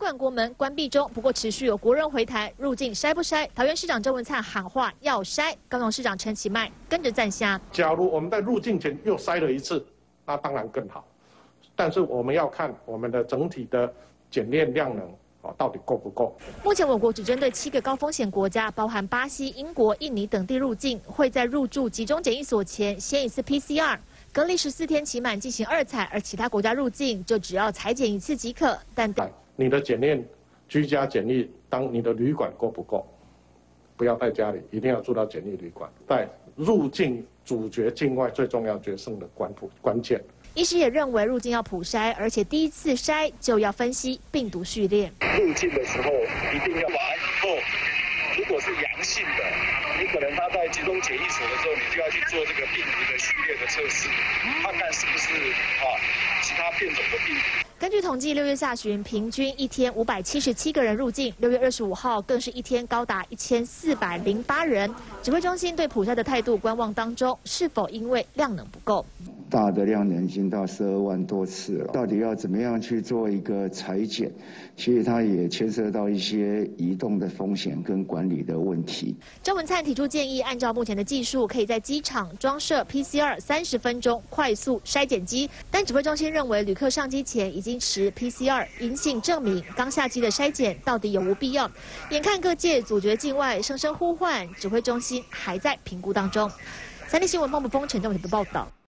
馆国门关闭中，不过持续有国人回台入境筛不筛？桃园市长郑文灿喊话要筛，高雄市长陈其迈跟着赞下。 假如我们在入境前又筛了一次，那当然更好。但是我们要看我们的整体的检验量能。 到底够不够？ 目前我国只针对7个高风险国家，包含巴西、英国、印尼等地入境，会在入住集中检疫所前先一次 PCR， 隔离14天期满进行2采，而其他国家入境就只要采检1次即可。但你的检验居家检疫，当你的旅馆够不够？不要在家里，一定要住到检疫旅馆。在入境阻绝境外最重要决胜的关键。 医师也认为入境要普筛，而且第一次筛就要分析病毒序列。 入境的时候一定要完以后，如果是阳性的，你可能他在集中检疫所的时候，你就要去做这个病毒的序列的测试，看看是不是其他变种的病毒。 根据统计，6月下旬平均一天577个人入境，6月25号更是一天高达1408人。指挥中心对普筛的态度观望当中，是否因为量能不够？ 大的量能已经到12万多次了，到底要怎么样去做一个裁剪？其实它也牵涉到一些移动的风险跟管理的问题。 郑文灿提出建议，按照目前的技术，可以在机场装设 PCR 30分钟快速筛检机，但指挥中心认为旅客上机前已经持 PCR 阴性证明，刚下机的筛检到底有无必要？眼看各界阻绝境外，声声呼唤，指挥中心还在评估当中。3立新闻孟不峰、陈仲伟的报道。